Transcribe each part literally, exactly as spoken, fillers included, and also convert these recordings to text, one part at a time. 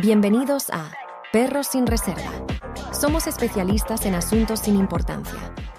Bienvenidos a Perros sin Reserva. Somos especialistas en asuntos sin importancia.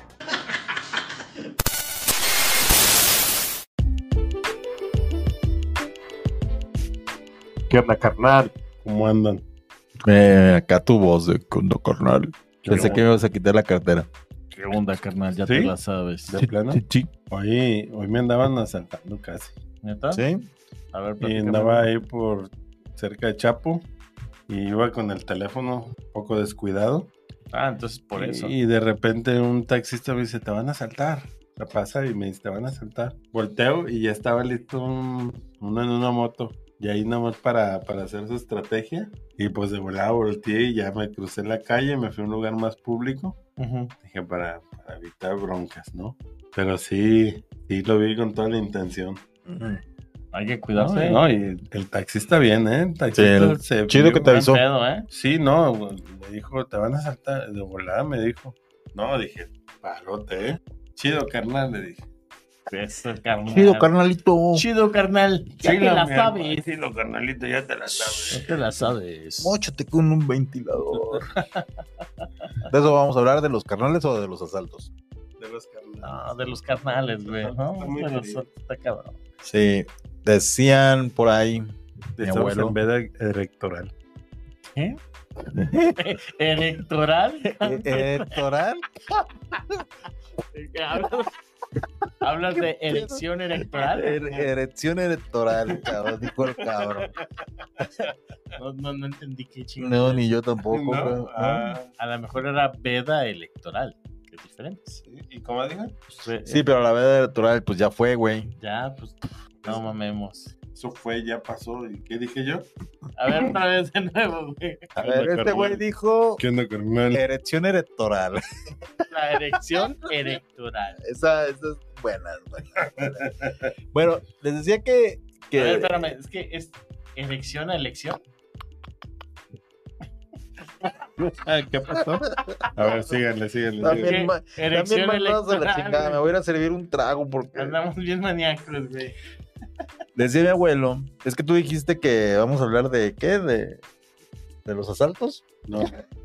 ¿Qué onda, carnal? ¿Cómo andan? Eh, acá tu voz de cundo, carnal. Pensé que me ibas a quitar la cartera. ¿Qué onda, carnal? Ya ¿Sí? te la sabes. ¿De Sí, plano? sí, sí. Hoy, hoy me andaban asaltando casi. ¿Neta? ¿Sí? A ver, Y platícame. andaba ahí por cerca de Chapo y iba con el teléfono un poco descuidado. Ah, entonces por y, eso. Y de repente un taxista me dice, te van a asaltar. La pasa y me dice, te van a asaltar. Volteo y ya estaba listo un, uno en una moto. Y ahí nomás para, para hacer su estrategia. Y pues de volada volteé y ya me crucé la calle, me fui a un lugar más público. Ujú. Dije, para, para evitar broncas, ¿no? Pero sí, sí lo vi con toda la intención. Hay que cuidarse. No, y el taxista bien, ¿eh? El taxista Sí, el se chido vio- que te Buen avisó. pedo, ¿eh? Sí, no, me dijo, te van a saltar. De volada me dijo. No, dije, parote, ¿eh? Chido, carnal, le dije. Eso, carnal. Chido, carnalito. Chido, carnal. Ya te Chilo, la mi hermano, sabes. chilo, carnalito, ya te la sabes. Ya te la sabes. Móchate con un ventilador. ¿De eso vamos a hablar? ¿De los carnales o de los asaltos? De los carnales. No, de los carnales, güey. No, Está muy de los querido. está cabrón. Sí, decían por ahí mi Estamos abuelo. en veda electoral. ¿Qué? ¿Electoral? ¿Electoral? ¿Hablas, hablas de elección electoral? Er- Erección electoral, cabrón, dijo el cabrón. No, no, no entendí qué chingón. No, ni yo tampoco. ¿No? pero- Ah, A lo mejor era veda electoral, que es diferente. sí. ¿Y cómo dijo? Pues, Sí, pero la veda electoral, pues ya fue, güey. Ya, pues, no mamemos. Eso fue, ya pasó. ¿Y qué dije yo? A ver, otra vez de nuevo, güey. A ¿Qué onda, ver, este carnal? güey dijo ¿Qué onda, carnal? erección electoral. La elección electoral. Esa, esa es buena, güey. Bueno, les decía que. que A ver, espérame, es que es elección a elección. Ah, ¿qué pasó? A ver, síganle, síganle. También, síganle. ¿Qué? ma- Elección también mandados a la electoral, chingada. Me güey. voy a ir a servir un trago porque. Andamos bien maníacos, güey. Decía mi abuelo, es que tú dijiste que vamos a hablar de qué, de, de los asaltos. No,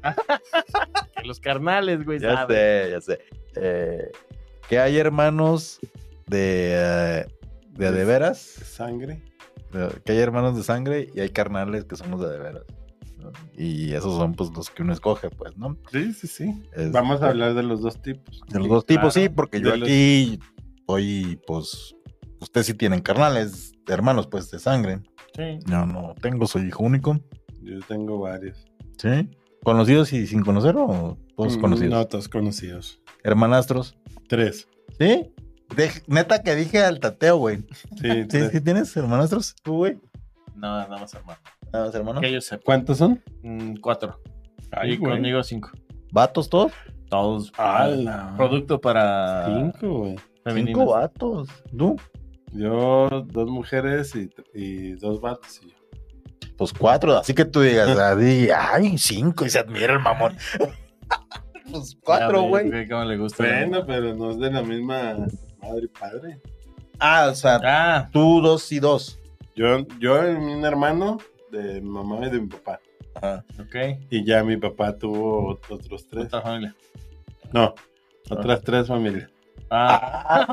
Que los carnales, güey, Ya saben. sé, ya sé. Eh, que hay hermanos de eh, de, a de veras, sangre. de- que hay hermanos de sangre y hay carnales que somos de a de veras, ¿no? Y esos son pues los que uno escoge, pues, ¿no? Sí, sí, sí. Es- Vamos a hablar de los dos tipos. De los Sí, dos tipos, claro. sí, porque yo De los- aquí soy, pues, ustedes sí tienen carnales, hermanos, pues, de sangre. Sí. Yo no tengo, soy hijo único. Yo tengo varios. ¿Sí? ¿Conocidos y sin conocer o todos Mm, conocidos? No, todos conocidos. Hermanastros. Tres. ¿Sí? De- neta que dije al tateo, güey. Sí, ¿Sí, tres. sí tienes hermanastros? ¿Tú, güey? No, nada más, hermano. Nada más, hermano. Que yo sepa. ¿Cuántos son? Mm, cuatro. Ay, y güey. conmigo cinco. ¿Vatos todos? Todos. ¡Hala! Producto para Cinco, güey. femeninas. Cinco vatos. ¿Tú? Yo, dos mujeres y, y dos vatos y yo. Pues cuatro, así que tú digas, ah, di, ay, cinco, y se admira el mamón. Pues cuatro, Ya ves, güey. ¿Cómo le gusta? Bueno, pero no es de la misma madre y padre. Ah, o sea, Ah, tú dos y dos. Yo, yo y un hermano de mi mamá y de mi papá. Ajá. ok. Y ya mi papá tuvo otros tres. Otra familia. No, otras tres familias. Ah,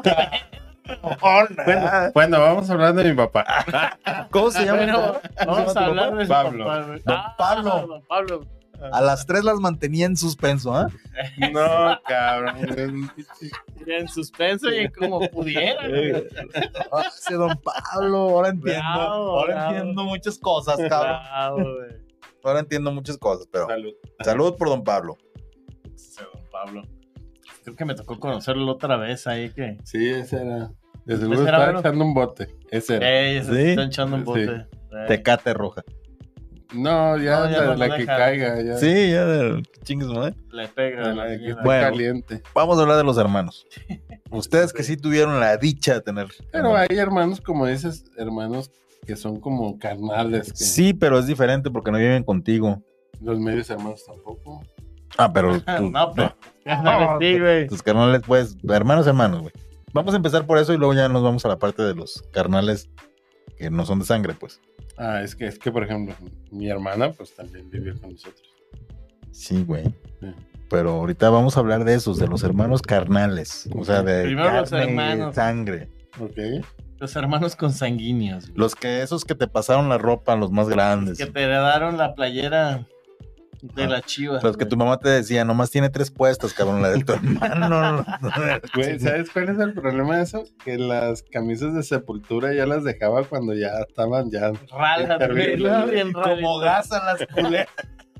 Bueno, bueno, vamos a hablar de mi papá. ¿Cómo se llama? bueno, ¿Cómo se vamos llama a tu hablar papá? de su Pablo. papá, güey. Don Ah, Pablo. Don Pablo. A las tres las mantenía en suspenso, ¿ah? No, cabrón. En suspenso y en como pudiera, güey. Ah, ese don Pablo, ahora entiendo. Bravo, ahora bravo. entiendo muchas cosas, cabrón. Bravo, güey. Ahora entiendo muchas cosas, pero Salud. salud por don Pablo. Ese Don Pablo. Creo que me tocó conocerlo otra vez ahí que. Sí, ese era. De seguro Ese era estaba bueno. echando un bote. Ese era. Ey, se Sí. está echando un bote. Sí. Eh. Tecate roja. No, ya, No, ya la, no la lo que deja. caiga. Ya. Sí, ya del chingues, madre. Le pega a La la que señora. está Bueno. caliente. Vamos a hablar de los hermanos. Ustedes que sí tuvieron la dicha de tener. Pero hay hermanos, como dices, hermanos que son como carnales. Que Sí, pero es diferente porque no viven contigo. Los medios hermanos tampoco. Ah, pero tú- No, pero. Ya sabes, sí, güey. tus carnales, pues, hermanos, hermanos, güey. Vamos a empezar por eso y luego ya nos vamos a la parte de los carnales que no son de sangre, pues. Ah, es que, es que, por ejemplo, mi hermana, pues también vivió con nosotros. Sí, güey. Sí. Pero ahorita vamos a hablar de esos, de los hermanos carnales. O sea, de Primero los carne y hermanos. sangre. Ok. Los hermanos consanguíneos, güey. Los que, esos que te pasaron la ropa, los más grandes. Que te heredaron la playera de Ajá. la Chivas. Los que tu mamá te decía, nomás tiene tres puestas, cabrón, la de tu hermano. Güey, ¿sabes cuál es el problema de eso? Que las camisas de Sepultura ya las dejaba cuando ya estaban ya... Ralas, güey. Bien Como ralitas. gas a las culeras.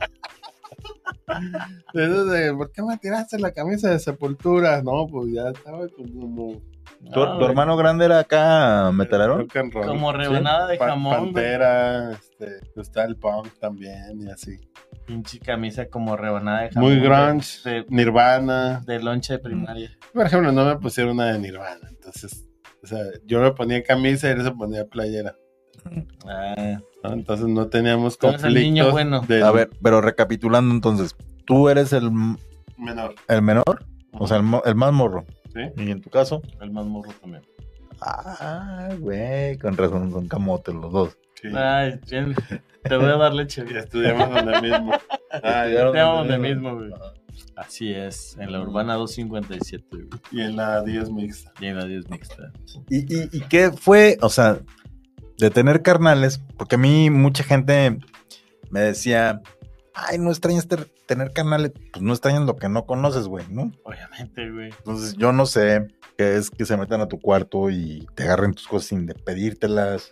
De eso de, ¿por qué me tiraste la camisa de Sepultura? No, pues ya estaba como... ¿Tu, No, tu güey. hermano grande era acá metalero? Rock and roll. Como rebanada de Pa- jamón, güey. Pantera, este, está el punk también y así. Pinche camisa como rebanada de jamón. Muy grunge, De, Nirvana. de lonche de primaria. Por ejemplo, no me pusieron una de Nirvana, entonces, o sea, yo me ponía camisa y él se ponía playera, Ah, ¿no? Entonces no teníamos Tú eres el conflictos niño bueno. del A ver, pero recapitulando entonces, tú eres el, menor, el menor, o sea, el, mo- el más morro. ¿sí? Y en tu caso, el más morro también. ah, güey, con razón, son camotes los dos. Sí. Ay, Jen, te voy a dar leche, Y güey. estudiamos donde mismo. Ah, ya. Te amo donde mismo, güey. Así es, en la Urbana doscientos cincuenta y siete, güey. Y en la diez mixta. Y en la diez mixta. ¿Y, y, y qué fue, o sea, de tener carnales? Porque a mí mucha gente me decía, ay, no extrañas ter- tener carnales. Pues no extrañas lo que no conoces, güey, ¿no? Obviamente, güey. Entonces yo no sé qué es que se metan a tu cuarto y te agarren tus cosas sin de pedírtelas,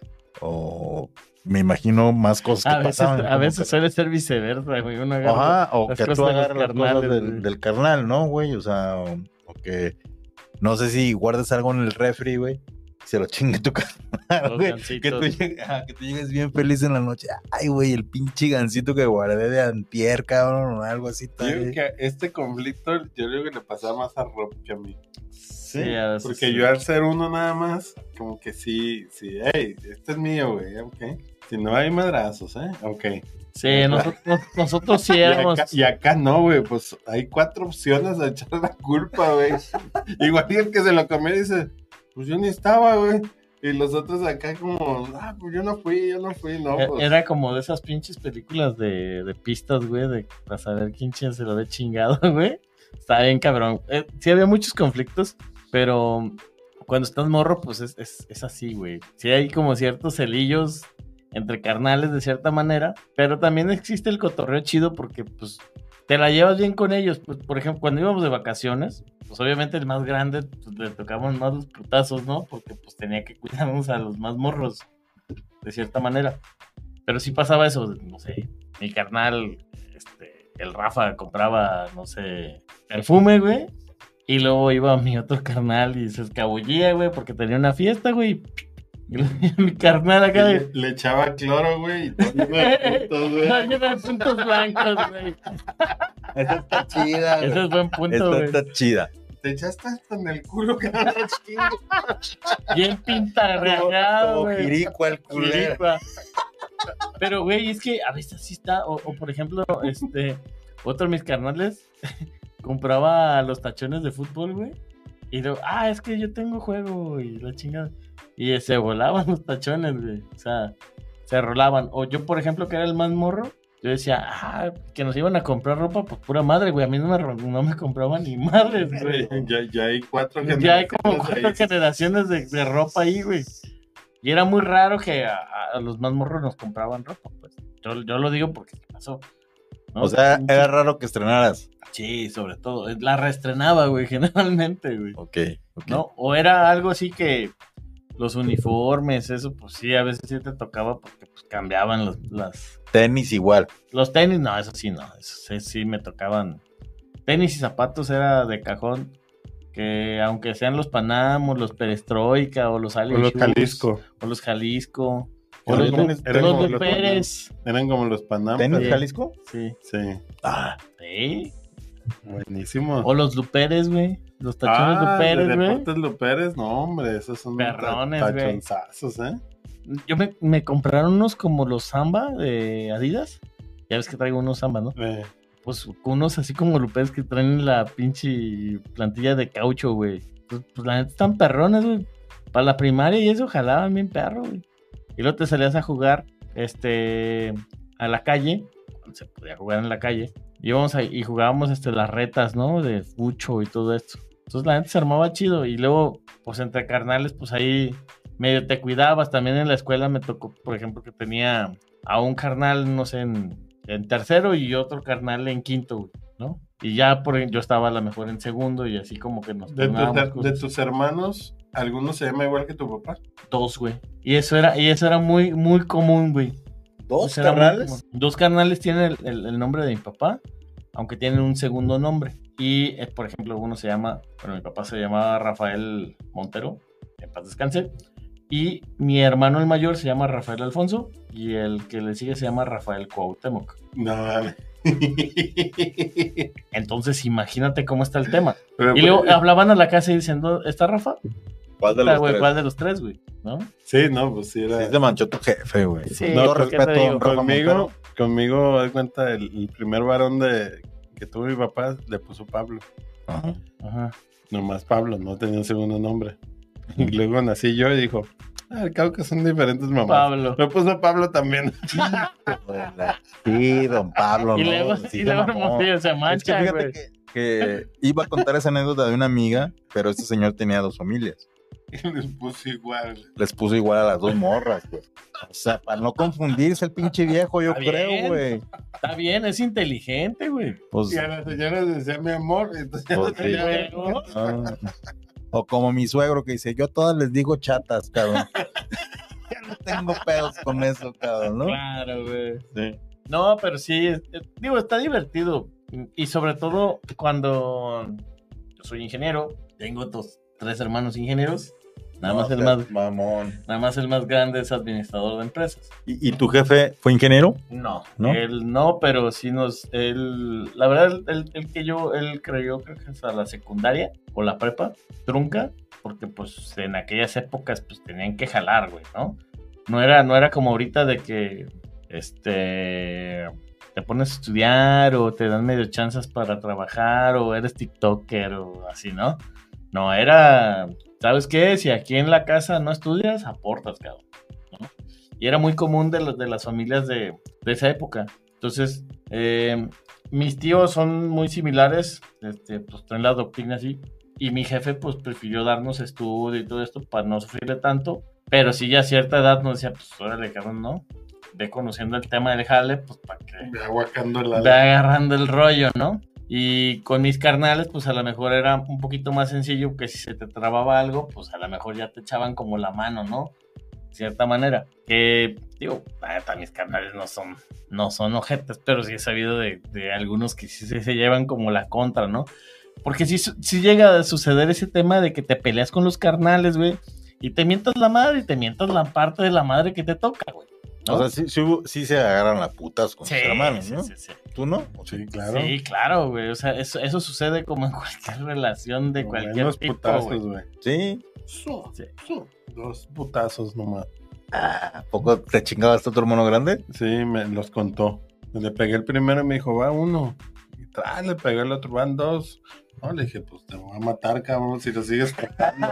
o me imagino más cosas que A veces, pasaban. a como veces que- suele ser viceversa, güey. Uno agarra Ajá, o las que cosas tú de los agarras las cosas carnales, del, güey. del carnal, ¿no, güey? O sea, o, o que no sé si guardes algo en el refri, güey, y se lo chingue tu carnal, Los güey. gancitos. Que tú, llegues, ajá, que tú llegues bien feliz en la noche. Ay, güey, el pinche gancito que guardé de antier, cabrón, o algo así. Yo tal, digo güey. que este conflicto, yo digo que le pasaba más a Rob que a mí. Sí, a veces Porque sí. yo al ser uno nada más, como que sí, sí, hey, este es mío, güey, ok. Si no hay madrazos, ¿eh? Ok. Sí, nosotros, nosotros sí Y éramos. acá, y acá no, güey, pues hay cuatro opciones de echar la culpa, güey. Igual que el que se lo comió dice, pues yo ni estaba, güey. Y los otros acá como, ah, pues yo no fui, yo no fui, no, e- pues. Era como de esas pinches películas de, de pistas, güey, de para saber quién chin se lo había chingado, güey. Está bien, cabrón. Eh, sí había muchos conflictos, pero cuando estás morro, pues es, es, es así, güey. Sí hay como ciertos celillos entre carnales de cierta manera, pero también existe el cotorreo chido porque, pues, te la llevas bien con ellos. Pues, por ejemplo, cuando íbamos de vacaciones, pues obviamente el más grande, pues, le tocaban más los putazos, ¿no? Porque pues tenía que cuidarnos a los más morros, de cierta manera. Pero sí pasaba eso, no sé, mi carnal, este, el Rafa compraba, no sé, perfume, güey. Y luego iba mi otro carnal y se escabullía, güey, porque tenía una fiesta, güey. Y luego mi carnal Y acá le, de... le echaba cloro, güey, y todo lleno de puntos, güey. No, lleno de puntos blancos, güey. Esa está chida, güey. Ese es buen punto, Esta güey. está chida. Te echaste hasta en el culo, cabrón, chingo. Bien pintarreagado, Como güey. jirico al culero. Jiripa. Pero, güey, es que a veces sí está. O, o, por ejemplo, este, otro de mis carnales compraba los tachones de fútbol, güey. Y luego, ah, es que yo tengo juego y la chingada. Y se volaban los tachones, güey. O sea, se rolaban. O yo, por ejemplo, que era el más morro, yo decía, ah, que nos iban a comprar ropa, pues pura madre, güey. A mí no me, ro- no me compraban ni madres, güey. Ya, ya hay cuatro Ya hay como generaciones cuatro ahí. generaciones de, de ropa ahí, güey. Y era muy raro que a, a los más morros nos compraban ropa, pues. Yo, yo lo digo porque ¿qué pasó? ¿No? O sea, era raro que estrenaras. Sí, sobre todo. La reestrenaba, güey, generalmente, güey. Ok, ok. ¿No? O era algo así que los uniformes, eso, pues sí, a veces sí te tocaba porque pues cambiaban los, las... Tenis igual. Los tenis, no, eso sí, no. Eso sí, sí me tocaban. Tenis y zapatos era de cajón. Que aunque sean los Panam o los Perestroika o los O Ali los Shoes, Jalisco. o los Jalisco o Eran los, como- Lu- eran los como los Luperes. Eran como los Panam. ¿Tenis Sí. Jalisco? Sí. Sí, Ah, Sí. buenísimo. O los Luperes, güey. Los tachones Ah, Luperes, de güey. Deportes Luperes, no, hombre, esos son Perrones, ta- güey. tachonzazos, ¿eh? Yo me, me compraron unos como los Samba de Adidas. Ya ves que traigo unos Samba, ¿no? Eh, Pues unos así como Luperes que traen la pinche plantilla de caucho, güey. Pues, pues la neta están perrones, güey. Para la primaria y eso jalaban bien perro, güey. Y luego te salías a jugar este, a la calle, cuando se podía jugar en la calle, íbamos ahí y jugábamos este, las retas, ¿no? De fucho y todo esto. Entonces la gente se armaba chido y luego, pues entre carnales, pues ahí medio te cuidabas. También en la escuela me tocó, por ejemplo, que tenía a un carnal, no sé, en, en tercero y otro carnal en quinto, ¿no? Y ya por yo estaba a lo mejor en segundo y así como que nos De, tu- turnábamos de- de tus hermanos, ¿alguno se llama igual que tu papá? dos, güey. Y eso era, y eso era muy, muy común, güey. ¿Dos Eso era muy carnales? común. Dos carnales tienen el, el- el nombre de mi papá, aunque tienen un segundo nombre. Y, eh, por ejemplo, uno se llama, bueno, mi papá se llamaba Rafael Montero, en paz descanse. Y mi hermano el mayor se llama Rafael Alfonso y el que le sigue se llama Rafael Cuauhtémoc. No, mames. Entonces, imagínate cómo está el tema. Pero, Y luego pues, hablaban a la casa y diciendo, ¿está Rafa? ¿Cuál de Está, los güey, tres? ¿cuál de los tres, güey? ¿No? sí, no, pues sí era... Sí, se manchó tu jefe, güey. Sí, Con todo pues, ¿qué te respeto, digo? Rafa Conmigo, Montero. conmigo, haz cuenta, el, el primer varón de, que tuvo mi papá le puso Pablo. Ajá. Ajá. Nomás Pablo, no tenía un segundo nombre. Y luego nací yo y dijo, ah, al cabo que son diferentes mamás. Pablo. Me puso Pablo también. Sí, don Pablo. Y no, luego, sí y se luego mamó. Hermosillo se Es que mancha, fíjate güey. que, que iba a contar esa anécdota de una amiga, pero este señor tenía dos familias. Y les puso igual. Les puso igual a las dos morras, güey. O sea, para no confundirse el pinche viejo, yo Está creo, bien. güey. Está bien, es inteligente, güey. Pues, Y a la señora le decía mi amor. Entonces ya Pues no tenía sí. vergüenza. ah. O como mi suegro que dice, yo a todas les digo chatas, cabrón. Ya no tengo pedos con eso, cabrón, ¿no? Claro, güey. Sí. No, pero sí, es- es- digo, está divertido. Y sobre todo cuando yo soy ingeniero, tengo otros tres hermanos ingenieros. Nada más el más, Mamón. nada más el más grande es administrador de empresas. ¿Y, y tu jefe fue ingeniero? No, ¿No? él no, pero sí nos, él, la verdad, el, el que yo, él creyó, creo que hasta la secundaria o la prepa, trunca, porque pues en aquellas épocas pues tenían que jalar, güey, ¿no? No era, no era como ahorita de que, este, te pones a estudiar o te dan medio chances para trabajar o eres tiktoker o así, ¿no? No, era, ¿sabes qué? Si aquí en la casa no estudias, aportas, cabrón, ¿no? Y era muy común de, los, de las familias de, de esa época. Entonces, eh, mis tíos son muy similares, este, pues traen la doctrina así. Y mi jefe, pues prefirió darnos estudio y todo esto para no sufrirle tanto. Pero sí, ya a cierta edad nos decía, pues órale, cabrón, ¿no? Ve conociendo el tema del jale, pues para que Me aguacando la... ve agarrando el rollo, ¿no? Y con mis carnales, pues a lo mejor era un poquito más sencillo que si se te trababa algo, pues a lo mejor ya te echaban como la mano, ¿no? De cierta manera. Que, digo, la neta, mis carnales no son, no son ojetes, pero sí he sabido de, de algunos que sí se, se llevan como la contra, ¿no? Porque sí, sí llega a suceder ese tema de que te peleas con los carnales, güey, y te mientas la madre y te mientas la parte de la madre que te toca, güey, ¿no? O sea, sí, sí, hubo- sí se agarran a putas con Sí, sus hermanos, ¿no? sí, sí, sí. ¿Tú no? Sí, claro. Sí, claro, güey. O sea, eso, eso sucede como en cualquier relación de cualquier Buenos tipo, putazos, güey. güey. Sí. Su, Sí. su. Dos putazos nomás. Ah, ¿a poco te chingabas a tu hermano grande? Sí, me los contó. Le pegué el primero y me dijo, va uno. Y tras, le pegué el otro, van dos. No, le dije, pues te voy a matar, cabrón, si lo sigues contando.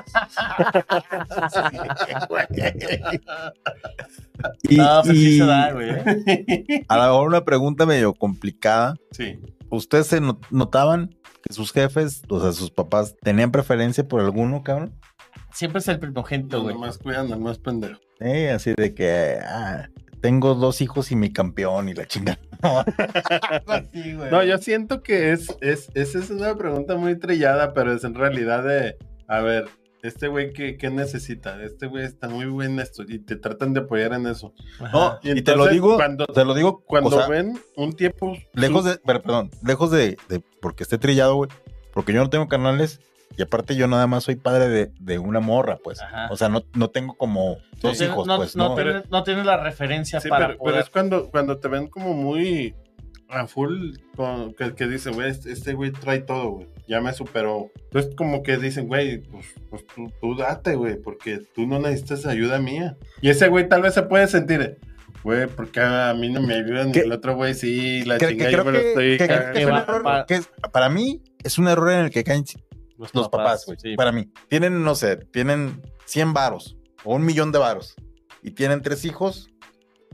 Y, No, pues sí y se da, güey. ¿eh? a lo mejor una pregunta medio complicada. Sí. ¿Ustedes se not- notaban que sus jefes, o sea, sus papás, tenían preferencia por alguno, cabrón? Siempre es el primogénito, No, güey. nomás cuidan al más pendejo. Eh, así de que, ah, tengo dos hijos y mi campeón y la chingada. Así, güey. No, yo siento que es, es, esa es una pregunta muy trillada, pero es en realidad de, a ver, este güey, ¿qué, qué necesita? Este güey está muy buen en esto y te tratan de apoyar en eso. Ajá. No, Y y, te lo entonces, digo, cuando- te lo digo, Cuando o sea, ven un tiempo... lejos de, pero, perdón, lejos de, de, porque esté trillado, güey, porque yo no tengo canales y aparte yo nada más soy padre de, de una morra, pues. Ajá. O sea, no, no tengo como dos No, hijos, no, pues, no, ¿no? pero- tienes, no tienes la referencia Sí, para pero, pero poder... es cuando, cuando te ven como muy a full, con, que, que dicen, güey, este este güey trae todo, güey, ya me superó. Entonces como que dicen, güey, pues, pues tú, tú date, güey, porque tú no necesitas ayuda mía. Y ese güey tal vez se puede sentir, güey, porque a mí no me ayudan, ¿Qué? el otro güey sí, la Que- chingada que yo creo me lo que- estoy que- que cagando. es un va- error, pa- que es- para mí es un error en el que caen los papás, güey. sí. Para mí. Tienen, no sé, tienen cien varos o un millón de varos y tienen tres hijos.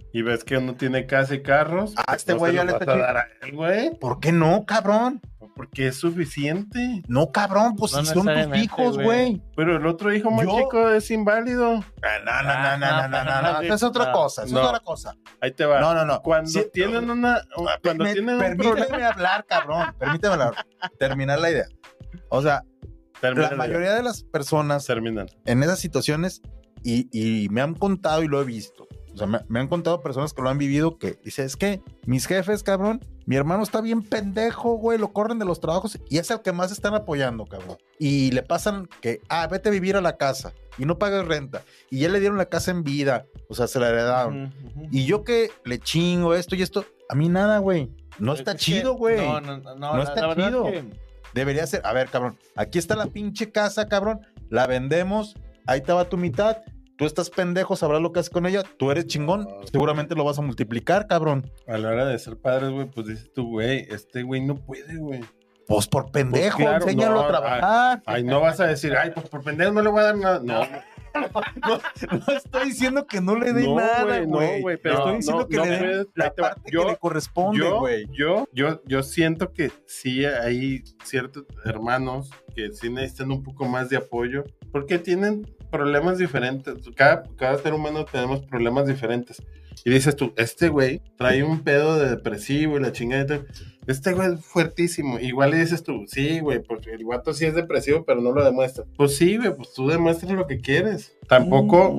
Y ves que uno tiene casa y carros. Ah, este no güey se ya lo le vas está a chi- dar a él, güey. ¿Por qué no, cabrón? Porque es suficiente. No, cabrón, pues No si son tus necesariamente, hijos, güey. güey. Pero el otro hijo más ¿Yo? chico es inválido. Ah, No, no, no, no, no, no, no, no. Eso es otra No. cosa, eso No. es otra cosa. Ahí te va. No, no, no. Cuando Sí, tienen una... Cuando me- tienen un permíteme problema... hablar, cabrón. Permíteme hablar. Terminar la idea. O sea, Terminan, la mayoría de las personas terminan. en esas situaciones, y, y me han contado y lo he visto. O sea, me, me han contado personas que lo han vivido que dice, es que mis jefes, cabrón, mi hermano está bien pendejo, güey, lo corren de los trabajos y es el que más están apoyando, cabrón. Y le pasan que, ah, vete a vivir a la casa y no pagues renta. Y ya le dieron la casa en vida, o sea, se la heredaron. Ujú, ujú. Y yo que le chingo esto y esto, a mí nada, güey. No está Es que- chido, güey. No, no, no, no, No la- está la verdad chido. es que- Debería ser, a ver, cabrón, aquí está la pinche casa, cabrón, la vendemos, ahí te va tu mitad, tú estás pendejo, sabrás lo que haces con ella, tú eres chingón, seguramente lo vas a multiplicar, cabrón. A la hora de ser padres, güey, pues dices tú, güey, este güey no puede, güey. Pues por pendejo, Pues claro, enséñalo no, a trabajar. Ay, no vas a decir, ay, pues por pendejo no le voy a dar nada. No, No, no estoy diciendo que no le dé no, nada, güey, güey. no, güey, pero Estoy no, diciendo no, que no le den puedes- la ahí te va. parte Yo- que le corresponde, yo, güey. yo, yo, yo siento que sí hay ciertos hermanos que sí necesitan un poco más de apoyo porque tienen problemas diferentes. Cada, cada ser humano tenemos problemas diferentes. Y dices tú, este güey trae un pedo de depresivo y la chingada y tal. Este güey es fuertísimo. Igual le dices tú, sí, güey, porque el guato sí es depresivo, pero no lo demuestra. Pues sí, güey, pues tú demuestras lo que quieres. Tampoco,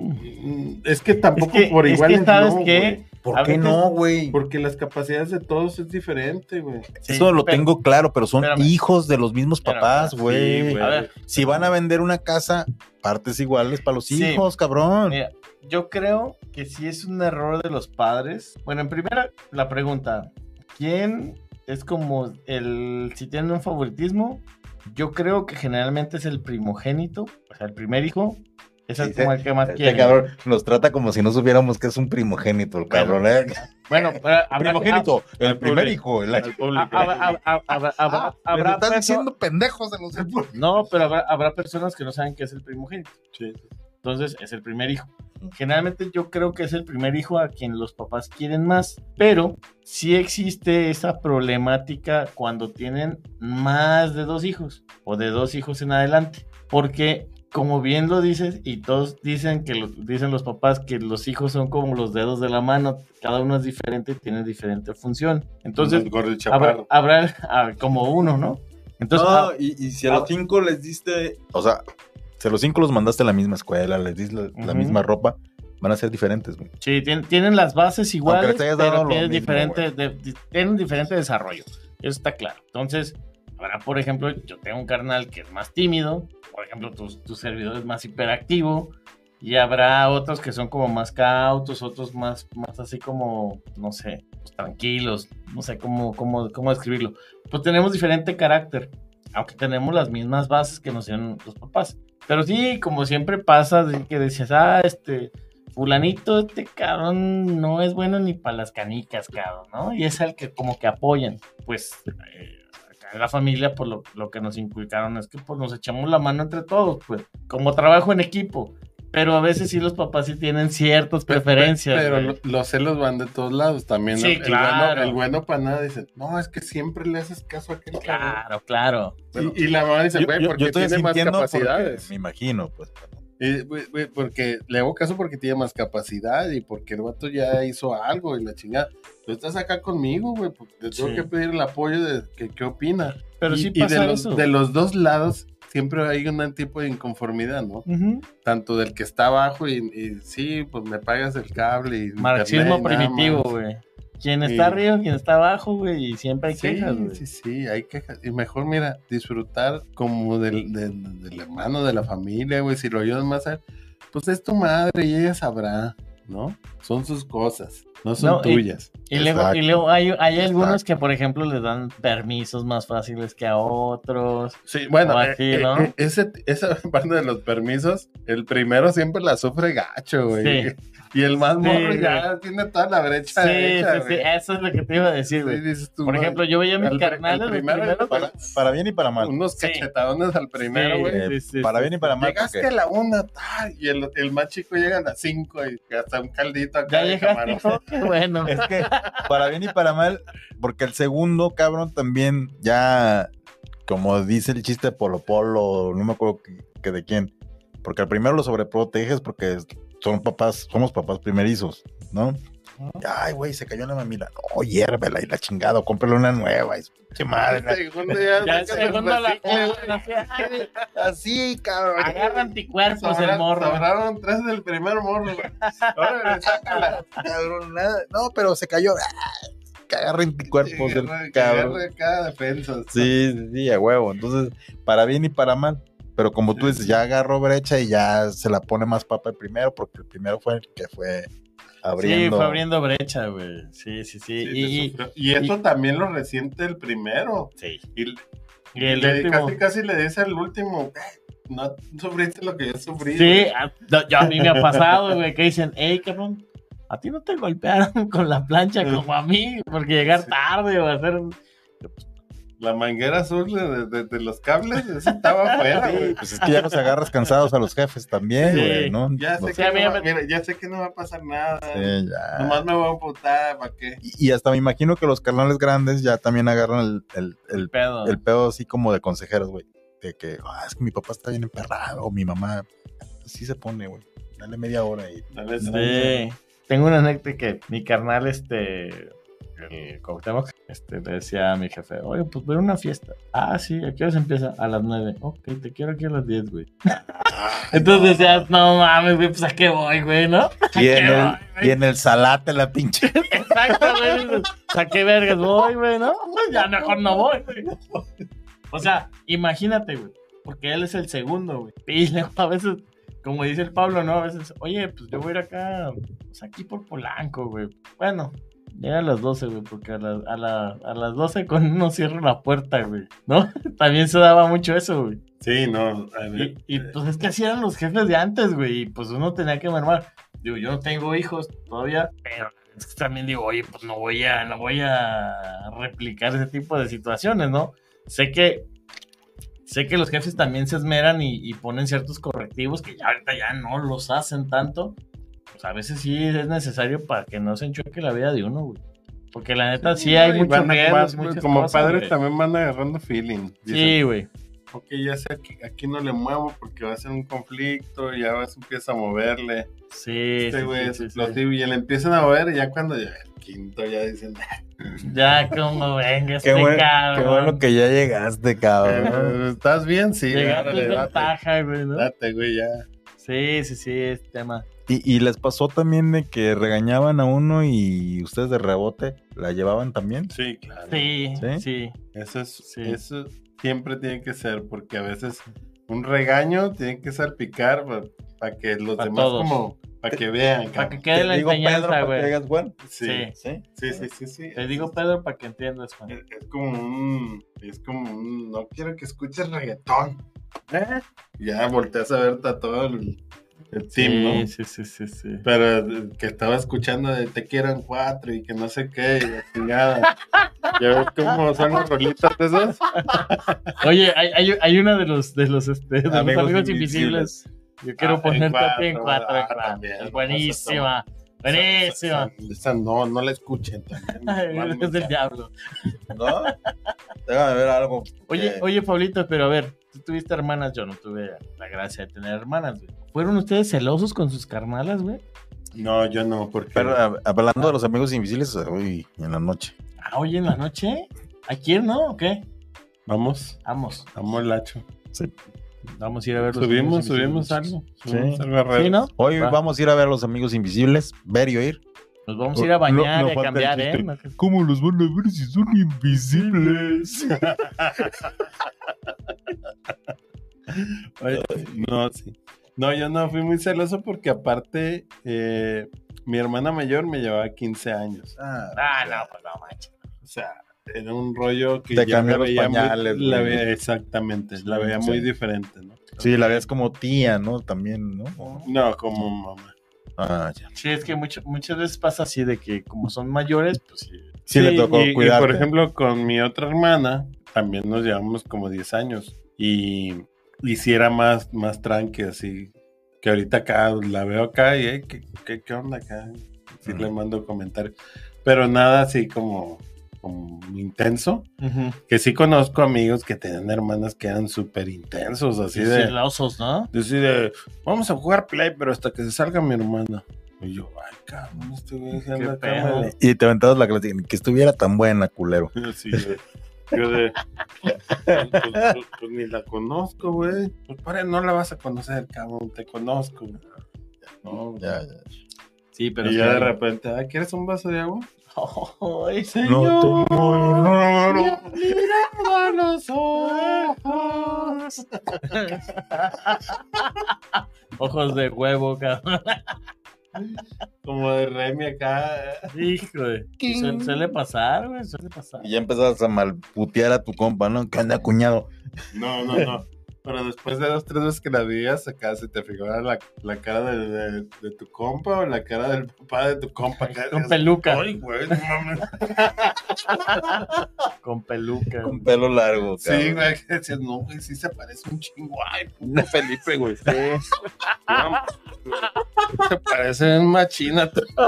Mm. es que tampoco Es que- por es igual. que, ¿sabes qué? ¿Por a qué veces- no, güey? Porque las capacidades de todos es diferente, güey. Sí, Eso lo pero- tengo claro, pero son espérame. hijos de los mismos Espérame, papás, sí, güey. güey. A ver, Si van a vender una casa, partes iguales para los Sí. hijos, cabrón. mira, yo creo que sí es un error de los padres. Bueno, en primera, la pregunta, ¿quién es como el, si tienen un favoritismo? Yo creo que generalmente es el primogénito, o sea, el primer hijo, es el, Dice, como el que más Este quiere. cabrón nos trata como si no supiéramos que es un primogénito, el cabrón, ¿eh? Bueno, pero habrá, Primogénito, el al primer público. hijo. el- Al público. ha- habrá- habrá- habrá- habrá- Ah, habrá les estás perso- diciendo pendejos de los del público. No, pero habrá, habrá personas que no saben qué es el primogénito. Sí. Entonces es el primer hijo. Generalmente yo creo que es el primer hijo a quien los papás quieren más, pero sí existe esa problemática cuando tienen más de dos hijos o de dos hijos en adelante, porque como bien lo dices y todos dicen que lo, dicen los papás que los hijos son como los dedos de la mano, cada uno es diferente y tiene diferente función. Entonces Unos gordos habrá, chaparros. habrá ah, como uno, ¿no? Entonces No, ah, y, y si a ah, los cinco les diste, o sea, si a los cinco los mandaste a la misma escuela, les diste la, la Ujú. misma ropa, van a ser diferentes, güey. sí, tienen, tienen las bases iguales, les hayas dado pero lo tienen mismo, diferente, de- de- tienen diferente desarrollo. Eso está claro. Entonces, habrá, por ejemplo, yo tengo un carnal que es más tímido, por ejemplo, tu, tu servidor es más hiperactivo, y habrá otros que son como más cautos, otros más, más así como, no sé, pues, tranquilos, no sé cómo, cómo, cómo describirlo. Pues tenemos diferente carácter, aunque tenemos las mismas bases que nos dieron los papás. Pero sí, como siempre pasa, de que decías, ah, este, fulanito, este cabrón no es bueno ni para las canicas, cabrón, ¿no? Y es el que como que apoyan. Pues eh, acá en la familia, pues lo, lo que nos inculcaron es que pues nos echamos la mano entre todos, pues, como trabajo en equipo. Pero a veces sí los papás sí tienen ciertas preferencias. Pero güey. lo- los celos van de todos lados también. Sí, ¿no? El claro. bueno, el bueno para nada dice, no, es que siempre le haces caso a aquel cabrón. Claro, claro. Y, y la mamá dice, Yo, güey, yo- porque yo estoy tiene más sintiendo porque- capacidades. me imagino, pues. Y, güey, güey, porque le hago caso porque tiene más capacidad y porque el vato ya hizo algo y la chingada. Tú estás acá conmigo, güey, porque te tengo Sí. que pedir el apoyo de que, qué opina. Pero y, sí y pasa de los, eso. de los dos lados siempre hay un tipo de inconformidad, ¿no? Ujú. Tanto del que está abajo y, y sí, pues me pagas el cable y Marxismo internet, nada primitivo, más. güey. Quien Sí. está arriba, quien está abajo, güey, y siempre hay Sí, quejas, güey. sí, sí, hay quejas. Y mejor, mira, disfrutar como del, del, del hermano, de la familia, güey. Si lo ayudas más a él, pues es tu madre y ella sabrá, ¿no? Son sus cosas. no son No, y- tuyas. Y luego, Exacto. y luego hay, hay algunos Exacto. que, por ejemplo, les dan permisos más fáciles que a otros. Sí, bueno, O eh, así, eh, ¿no? eh, ese, esa parte de los permisos, el primero siempre la sufre gacho, güey. Sí. Y el más Sí, morro güey. ya tiene toda la brecha Sí, derecha, sí, sí, güey. eso es lo que te iba a decir, Sí, güey. dices tú, Por güey, ejemplo, yo veía a mis el pri- el carnales, los primero, primeros, para- Para, para bien y para mal. unos Sí. cachetadones al primero, Sí, güey. Eh, sí, sí, para sí, bien y sí. para mal. Llegaste porque- a la una, ta, y el, el más chico llega a las cinco y hasta un caldito acá Ya de llegaste, camarón. hijo, qué bueno. Es que para bien y para mal, porque el segundo, cabrón, también ya, como dice el chiste de Polo Polo, no me acuerdo que, que de quién, porque al primero lo sobreproteges porque son papás, somos papás primerizos, ¿no? Ay, güey, se cayó la mamila. No, hiérvela y la chingada, o cómprale una nueva. Y su pinche madre. El segundo ya, Ya el sacas el segundo la recicle, güey. ay, Así, cabrón. agarra anticuerpos el Sobra- morro. Sobraron tres del primer morro, güey. Órale, sácala. Cabrón, nada. No, pero se cayó. Ah, que agarra anticuerpos el Que cabrón. agarre cada defensa. Sí, sí, sí, a huevo. Entonces, para bien y para mal. Pero como tú Sí, dices, sí. ya agarró brecha y ya se la pone más papa el primero, porque el primero fue el que fue abriendo. Sí, fue abriendo brecha, güey. Sí, sí, sí. Sí, y, le sufrió. y eso también lo resiente el primero. sí. Y, Y el le- último. casi casi le dice al último, "Eh, no sufriste lo que yo sufrí. Sí, a, no, yo- a mí me ha pasado, güey, que dicen, hey, cabrón, a ti no te golpearon con la plancha como a mí, porque llegar Sí. tarde o hacer... La manguera azul de, de- de los cables, esa estaba afuera, güey. Pues es que ya los agarras cansados a los jefes también, Sí. güey, ¿no? Ya sé, No que Sí, a mí no ya va, me- mira, ya sé que no va a pasar nada. sé, ya. Nomás me voy a emputar, ¿para qué? Y, y hasta me imagino que los carnales grandes ya también agarran el, el, el, pedo. el pedo así como de consejeros, güey. De que, "Ah, es que mi papá está bien emperrado, o mi mamá. Así se pone, güey. Dale media hora y. Dale, Sí. Tengo una anécdota que mi carnal, este, el Cuauhtémoc, este, le decía a mi jefe, oye, pues voy a una fiesta. Ah, sí, ¿a qué hora se empieza? A las nueve. Ok, te quiero aquí a las diez, güey. Entonces decías, no mames, güey, pues a qué voy, güey, ¿no? ¿A Y qué en, el, voy, güey? y en el salate la pinche. Exacto, güey. Dices, ¿a qué vergas voy, güey, no? Ya mejor no voy, güey. O sea, imagínate, güey. Porque él es el segundo, güey. Y luego a veces, como dice el Pablo, ¿no? A veces, oye, pues yo voy a ir acá, pues aquí por Polanco, güey. Bueno, llega a las doce, güey, porque a, la, a, la, a las doce con uno cierra la puerta, güey. ¿No? También se daba mucho eso, güey. Sí, no. a Y, ver, y pues es que así eran los jefes de antes, güey. Y pues uno tenía que mermar. Digo, yo no tengo hijos todavía, pero es que también digo, oye, pues no voy a, no voy a replicar ese tipo de situaciones, ¿no? Sé que, sé que los jefes también se esmeran y, y ponen ciertos correctivos que ya ahorita ya no los hacen tanto. Pues a veces sí es necesario para que no se enchueque la vida de uno, güey. Porque la neta sí, hay y muchos van a- riesgos, van- muchas como cosas, padres güey. también van agarrando feeling. Dicen, Sí, güey. ok, ya sé que aquí no le muevo porque va a ser un conflicto, y ya se empieza a moverle. Sí, Este sí, güey sí, es sí, sí. explosivo y le empiezan a mover y ya cuando ya el quinto ya dicen, Ya como venga este Qué bueno, cabrón. qué bueno que ya llegaste, cabrón. "Eh, ¿estás bien? Sí, Llegaste órale, en date, ventaja, güey, ¿no? date, güey, ya. Sí, sí, sí, es tema. Y, y les pasó también de que regañaban a uno y ustedes de rebote la llevaban también. Sí, claro. Sí, ¿Sí? sí. Eso es, Sí. eso siempre tiene que ser, porque a veces un regaño tiene que salpicar para que los Pa' demás todos. como, para que vean. Para que cabrón. quede la enseñanza, para que güey. digas, bueno. Sí, Sí. Sí. sí, sí, sí, sí. Te digo, Pedro, para que entiendas, Juan. Es, es como un, es como un, no quiero que escuches reggaetón. ¿Eh? Ya volteas a ver a todo el, el team, Sí, ¿no? sí, sí, sí, sí. Pero eh, que estaba escuchando de Te Quieran Cuatro y que no sé qué, y la chingada. ¿Ya ves cómo son las rolitas de esas? Oye, hay, hay, hay una de los, de los, este, de los Amigos amigos, invisibles. invisibles. Yo quiero Ah, en ponerte a ti en cuatro, cuatro, en ah, cuatro. también, Es no, buenísima. Buenísima. Esa, esa no, no la escuchen también. Es del diablo. ¿No? Déjame ver algo. Oye, que- oye, Pablito, pero a ver, tú tuviste hermanas, yo no tuve la gracia de tener hermanas, güey. ¿Fueron ustedes celosos con sus carnalas, güey? No, yo no, porque Pero hab- hablando de los amigos invisibles, hoy en la noche. Ah, hoy en la noche. ¿A quién, no? ¿O qué? vamos, Vamos. vamos Lacho. Vamos a ir a ver los Subimos, amigos subimos invisibles. algo. Subimos Sí. algo a redes. ¿Sí, no? Hoy Va. vamos a ir a ver a los amigos invisibles, ver y oír. Nos vamos a ir a bañar No, no y a falta el cambiar, ¿eh? chiste. No- ¿Cómo los van a ver si son invisibles? Oye, no, sí. No, yo no fui muy celoso porque aparte, eh, Mi hermana mayor me llevaba quince años. Ah, Ah, no, pues no manches. O sea, era un rollo que Te ya cambió me los veía muy- pañales, la güey. veía, exactamente, la veía Sí. muy diferente, ¿no? Sí, la ves como tía, ¿no? También, ¿no? No, como mamá. Ah, ya. Sí, es que mucho, muchas veces pasa así de que como son mayores, pues sí. Sí, le tocó y, y cuidarte. por ejemplo, con mi otra hermana, también nos llevamos como diez años. Y, y sí era más, más tranqui, así. Que ahorita acá la veo acá y, "Ey, ¿qué, qué, qué onda acá?" Sí Ujú. le mando comentarios. Pero nada así como, como intenso. Que sí conozco amigos que tenían hermanas que eran súper intensos, así Sí, de... celosos, ¿no? Así de, vamos a jugar Play, pero hasta que se salga mi hermana. Y yo, ay, cabrón, este güey se anda acá pedo. medio-". Y te aventabas la clase, que estuviera tan buena, culero. Sí, güey. Yo de, pues, pues, pues, pues ni la conozco, güey. Pues para, no la vas a conocer, cabrón, te conozco. Güey. No, Ya, ya. Sí, pero y sí ya de hay- repente, ay, ¿quieres un vaso de agua? Ay, No te Mirando a los ojos. Ojos de huevo, cabrón. Como de Remy acá. Hijo de. Suele, suele pasar, güey, suele pasar. Y ya empezabas a malputear a tu compa, ¿no? Que anda cuñado. No, no, no. Pero después de dos, tres veces que la veías, acá se te figuraba la, la cara de, de, de tu compa o la cara del papá de tu compa. Acá, Con peluca. Ay, güey, no mames. Con peluca. Con pelo largo, Sí, güey, que decías, no, güey, sí se parece un chingo. Ay, puto Felipe, güey. Sí. No, se parece en machina.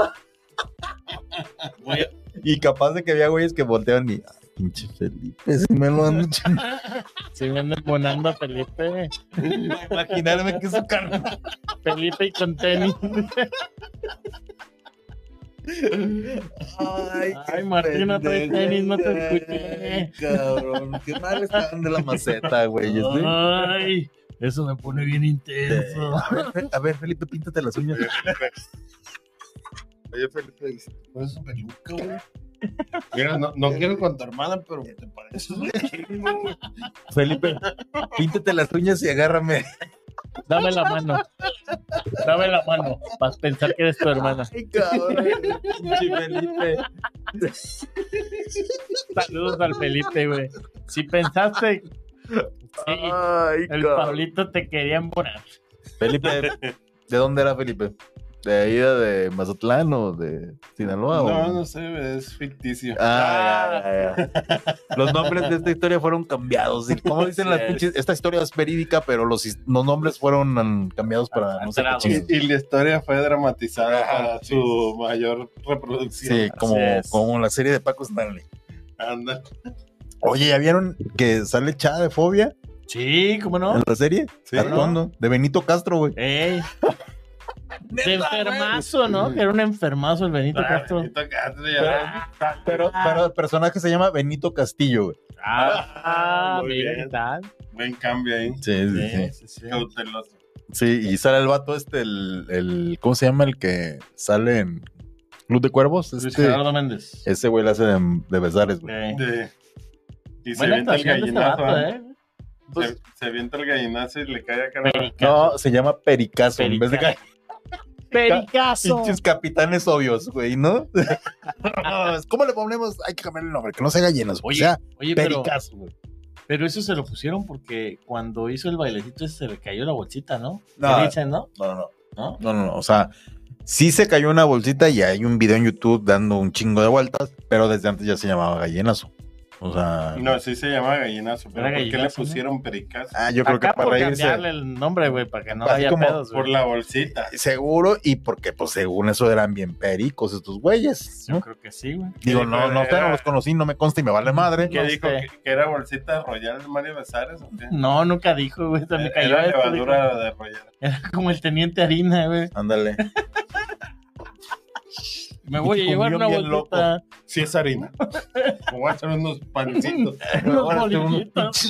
Güey, y capaz de que había güeyes que volteaban y... "Ay, pinche Felipe, si me lo ando chingando". Se me anda monando a Felipe. Imaginarme que su carnal. Felipe y con tenis. Ay, Ay, Martín, no traes tenis, no te escuché. Cabrón, qué mal están de la maceta, güey. ¿sí? Ay, eso me pone bien intenso. A ver, Fe- a ver, Felipe, píntate las uñas. Oye, Felipe, dice, ¿cuál es su peluca, güey? Mira, no, no quiero con tu hermana, pero te parece un chingo, güey. Felipe, píntate las uñas y agárrame. Dame la mano. Dame la mano. Para pensar que eres tu hermana. Ay, cabrón, pinche Felipe. Saludos al Felipe, güey. Si pensaste. Sí, Ay, el cabrón. Pablito te quería embonar. Felipe, ¿de dónde era Felipe? ¿De ahí de Mazatlán o de Sinaloa? No, o... no sé, es ficticio. Ah, ya, ya, ya. Los nombres de esta historia fueron cambiados. Y como dicen las Sí, pinches, esta historia es verídica, pero los, is- los nombres fueron um, cambiados para no sé qué Alterados. chingados. Y, y la historia fue dramatizada Ajá, para sí, su mayor reproducción. Sí, como, es. como la serie de Paco Stanley. Anda. Oye, ¿ya vieron que sale Chada de Fobia Sí, ¿cómo no? en la serie? Sí. Actuando. De Benito Castro, güey. Ey. De enfermazo, ¿no? Que era un enfermazo el Benito Ah, Castro. Benito Castro, ya. Pero, pero el personaje se llama Benito Castillo, güey. Ah, Muy mira bien. qué tal. Buen cambio ahí. Sí, sí, sí. sí, sí. Cauteloso. Sí, y sale el vato este, el, el ¿cómo se llama? El que sale en Club de Cuervos. Luis Este, Gerardo Méndez. ese güey le hace de, de Besares, güey. Eh. De- y se Buena avienta el actuación de este gallinazo. vato, ¿eh? ¿eh? Se, se avienta el gallinazo y le cae acá. la- Pericazo. No, se llama Pericazo. En vez de Pericazo. ca- Pericazo. pinches capitanes obvios, güey, ¿no? ¿Cómo le ponemos? Hay que cambiar el nombre, que no sea gallinas, güey. Oye, O sea, oye, pero, Pericazo, güey. pero eso se lo pusieron porque cuando hizo el bailecito ese se le cayó la bolsita, ¿no? No. ¿Qué dicen, no? No, no, no. ¿No? No, no, no. O sea, sí se cayó una bolsita y hay un video en YouTube dando un chingo de vueltas, pero desde antes ya se llamaba gallinazo. O sea. No, sí se llama gallinazo. Pero Era ¿por qué le gallinazo, ¿no? pusieron pericazo? Ah, yo creo Acá que para por reírse. cambiarle el nombre, güey, para que no Así haya como pedos, Por güey. la bolsita. Seguro, y porque, pues, según eso eran bien pericos estos güeyes, Yo ¿no? creo que sí, güey. Digo, Sí, no, pero no sé, era- no los conocí, no me consta y me vale madre. ¿Qué No dijo? sé. ¿Que, que era bolsita Royal de Mario Besares o qué? No, nunca dijo, güey. Se me cayó Era esto, levadura dijo. de Royal. Era como el teniente harina, güey. Ándale. Me voy a Pinche llevar comión una bien bolsita. Sí es harina. Me voy a hacer unos pancitos. Unos Ahora tengo unos bolillitos.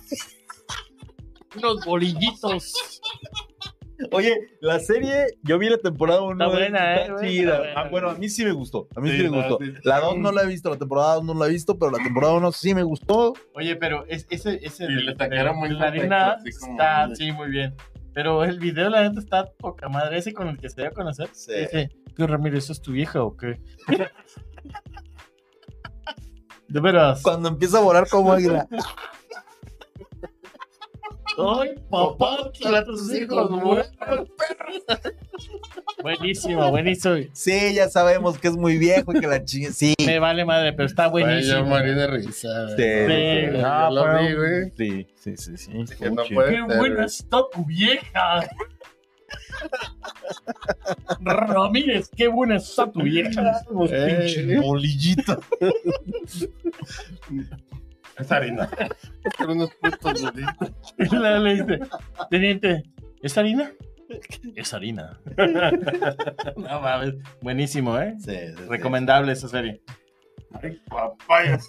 Unos bolillitos. Oye, la serie, yo vi la temporada uno. Está buena, está eh, güey, chida. está buena, Ah, bueno, a güey. mí sí me gustó. A mí sí, Sí, me no, gustó. sí. La dos no la he visto, la temporada dos no la he visto, pero la temporada uno sí me gustó. Oye, pero es, ese, ese Y le de- sacaron de muy la harina perfecto, así como- está, sí, muy bien. Pero el video, la neta, está poca madre. Ese con el que se dio a conocer. Sí. Dice, ¿qué, Ramírez, ¿eso es tu vieja o qué? De veras. Cuando empieza a volar como águila. ¡Ay, papá! ¡A tus hijos, güey! Buenísimo, buenísimo. Sí, ya sabemos que es muy viejo y que la chingue. Sí. Me vale madre, pero está Güey, buenísimo. yo morí de risa. Sí, Sí, Yo Ah, lo pero- vi, güey. Sí, sí, sí, sí. Que no Uchi. puede ¡Qué ser, buena güey. está tu vieja! Ramírez, qué buena está tu vieja. Ey, Bolillito. es harina. Son unos putos bolitos. Y la- le dice, teniente, ¿es harina? Es harina. No mames, buenísimo, ¿eh? Sí, sí, sí. Recomendable esa serie. Ay, papaya.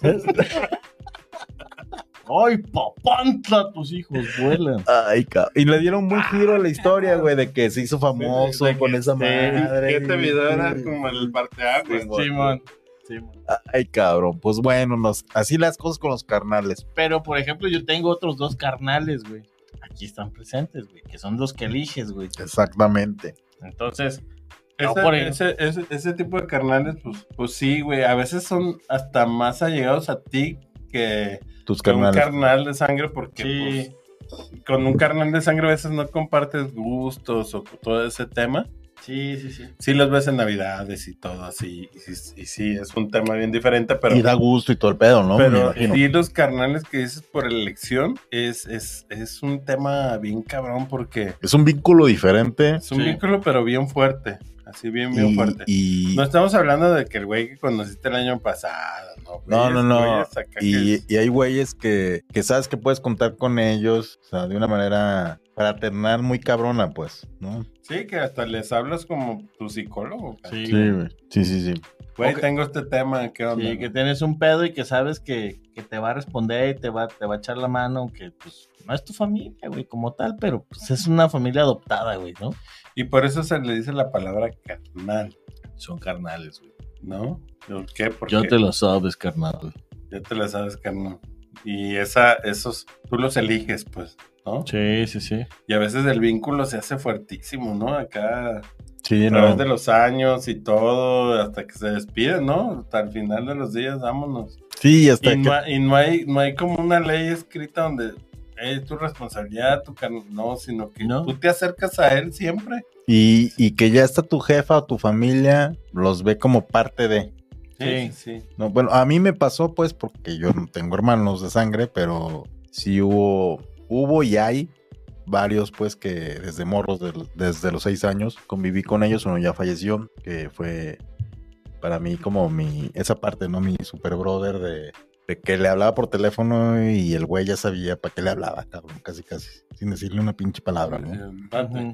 ¡Ay, papantla! Tus hijos vuelan. Ay, cabrón. Y le dieron un buen giro a la historia, güey, de que se hizo famoso De que- con esa sí, madre. que este video era como el parteaguas. Sí, Simón. Simón. Ay, cabrón. Pues bueno, nos, así las cosas con los carnales. Pero, por ejemplo, yo tengo otros dos carnales, güey. Aquí están presentes, güey. Que son los que eliges, güey. Exactamente. Entonces, no, Ese, por ejemplo. ese, ese, ese tipo de carnales, pues, pues sí, güey. A veces son hasta más allegados a ti que, Tus que un carnales. carnal de sangre, porque Sí. pues, con un carnal de sangre a veces no compartes gustos o todo ese tema. Sí, sí, sí. Sí los ves en Navidades y todo así. Y, sí- y sí, es un tema bien diferente, pero... Y da gusto y todo el pedo, ¿no? Me Pero imagino. sí, los carnales que dices por elección es, es, es un tema bien cabrón porque Es un vínculo diferente. es un Sí. vínculo pero bien fuerte, así bien, bien Y, fuerte. y- No estamos hablando de que el güey que conociste el año pasado, ¿no? no, no, Güeyes- no. güeyes acá que Y, es- y hay güeyes que, que sabes que puedes contar con ellos, o sea, de una manera fraternal muy cabrona, pues, ¿no? Sí, que hasta les hablas como tu psicólogo. Sí. güey. Sí, sí, sí. Güey, Ok. tengo este tema, ¿qué onda? Sí, que tienes un pedo y que sabes que, que te va a responder y te va, te va a echar la mano, aunque pues no es tu familia, güey, como tal, pero pues es una familia adoptada, güey, ¿no? Y por eso se le dice la palabra carnal, Son carnales, güey. ¿no? ¿Por qué? Porque Ya te lo sabes, carnal. ya te la sabes, carnal. Y esa, esos, tú los eliges, pues, ¿no? Sí, sí, sí. Y a veces el vínculo se hace fuertísimo, ¿no? Acá, Sí, a no. través de los años y todo, hasta que se despiden, ¿no? Hasta el final de los días, vámonos. Sí, hasta Y, que... no, hay- y no hay, no hay como una ley escrita donde es tu responsabilidad, tu can... no, sino que No. tú te acercas a él siempre. Y, y que ya está tu jefa o tu familia, los ve como parte de... Sí, Sí. sí, sí. No, bueno, a mí me pasó pues porque yo no tengo hermanos de sangre, pero sí hubo, hubo y hay varios pues que desde morros, de- desde los seis años, conviví con ellos, uno ya falleció, que fue para mí como mi, esa parte, ¿no? Mi super brother de, de que le hablaba por teléfono y el güey ya sabía para qué le hablaba, cabrón, casi casi, sin decirle una pinche palabra, ¿no? Ujú.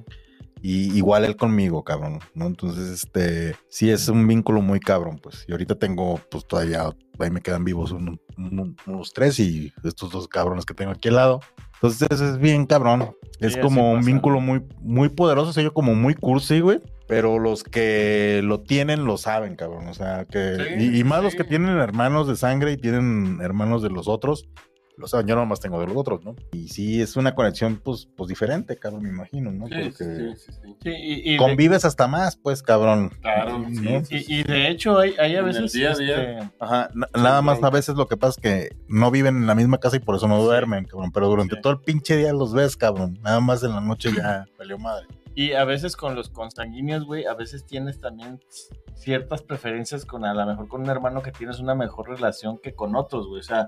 Y igual él conmigo, cabrón, ¿no? Entonces, este, sí es un vínculo muy cabrón, pues. Y ahorita tengo, pues todavía, ahí me quedan vivos un- un- unos tres y estos dos cabrones que tengo aquí al lado. Entonces es bien cabrón. Es Sí, como así un pasa. vínculo muy, muy poderoso, o sea, yo como muy cursi, güey. Pero los que lo tienen lo saben, cabrón. O sea, que... Sí, y, y más sí. los que tienen hermanos de sangre y tienen hermanos de los otros, lo saben. Yo nomás tengo de los otros, ¿no? Y sí, es una conexión, pues, pues diferente, cabrón, me imagino, ¿no? Sí, Porque sí, sí, sí. Sí, y, y de, convives hasta más, pues, cabrón. Claro, ¿no? sí, sí. y, y de hecho hay, hay a En el veces... día a día. este, Ajá, na- nada más claro. a veces lo que pasa es que no viven en la misma casa y por eso no Sí. duermen, cabrón. Pero durante Sí. todo el pinche día los ves, cabrón. Nada más en la noche ya valió madre. Y a veces con los consanguíneos, güey, a veces tienes también ciertas preferencias con a lo mejor con un hermano que tienes una mejor relación que con otros, güey. O sea,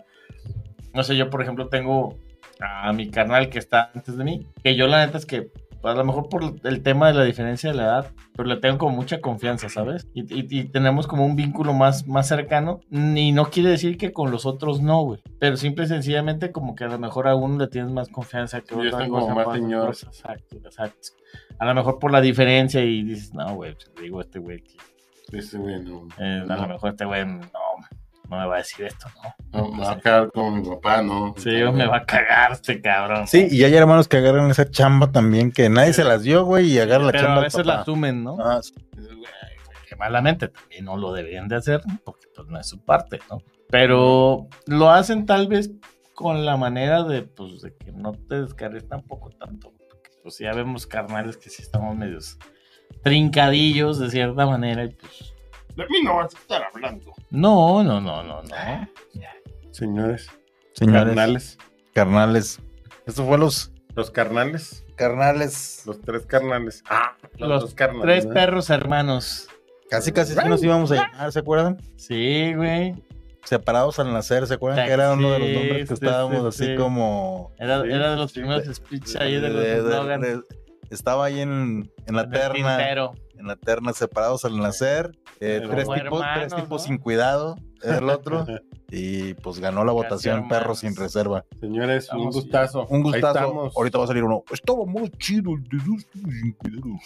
no sé, yo por ejemplo tengo a mi carnal que está antes de mí, que yo la neta es que a lo mejor por el tema de la diferencia de la edad, pero le tengo como mucha confianza, ¿sabes? Y, y- y tenemos como un vínculo más, más cercano, y no quiere decir que con los otros no, güey, pero simple y sencillamente como que a lo mejor a uno le tienes más confianza que a Y otra están como cosa, más para otras señores. cosas. Exacto, exacto. A lo mejor por la diferencia y dices, no, güey, pues, digo este güey que Sí, sí, güey, no. eh, a No. lo mejor este güey no, no me va a decir esto, ¿no? No, me va a quedar como mi papá, ¿no? Sí, me va a cagar este cabrón. Sí, y hay hermanos que agarran esa chamba también, que nadie se las dio, güey, y agarran la Pero chamba a al veces la papá. asumen, ¿no? Ah, sí. Dices, güey, que malamente también no lo deberían de hacer, porque pues no es su parte, ¿no? Pero lo hacen tal vez con la manera de, pues, de que no te descargues tampoco tanto. Porque, pues ya vemos carnales que sí estamos medios trincadillos de cierta manera y pues... De mí no vas a estar hablando. No, no, no, no, no. Señores, Señores, carnales. carnales. Estos fue los Los carnales. carnales. Los tres carnales. Ah, los, Los dos carnales. Tres ¿no? perros hermanos. Casi, casi sí nos íbamos a llamar, ¿se acuerdan? Sí, güey. Separados al nacer, ¿se acuerdan? Sí, Que era uno de los nombres que sí, estábamos sí, así sí. como... Era, Sí, era de los sí, primeros de- speech ahí de, de- los de- eslogans. de- estaba ahí en, en la En el terna, tintero. en la terna separados al nacer. eh, Como tres, tipos, hermanos, tres tipos ¿no? sin cuidado, era el otro. Y pues ganó la votación hermanos. Perro sin reserva. Señores, un Vamos, gustazo. Un Ahí gustazo. estamos. Ahorita va a salir uno. Estaba muy chido el de dos tipos sin cuidado.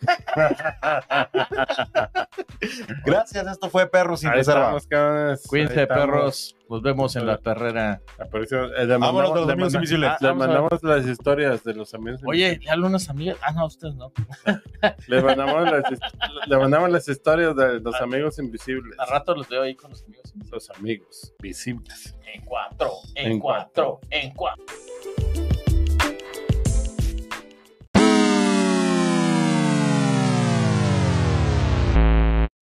Gracias, esto fue Perro sin Ahí reserva. estamos, cabrones. Cuídense, Ahí estamos. perros. Nos vemos en la perrera. Apareció- eh, le Vámonos mandamos, de los le amigos manda- invisibles. le Ah, vamos a ver. mandamos las historias de los amigos Oye, le hablo a unas amigas. Ah, no, ustedes no. Le mandamos las, hist- le mandamos las historias de los amigos invisibles. A rato los veo ahí con los amigos. Los amigos visibles. En cuatro, en, En cuatro, en cuatro.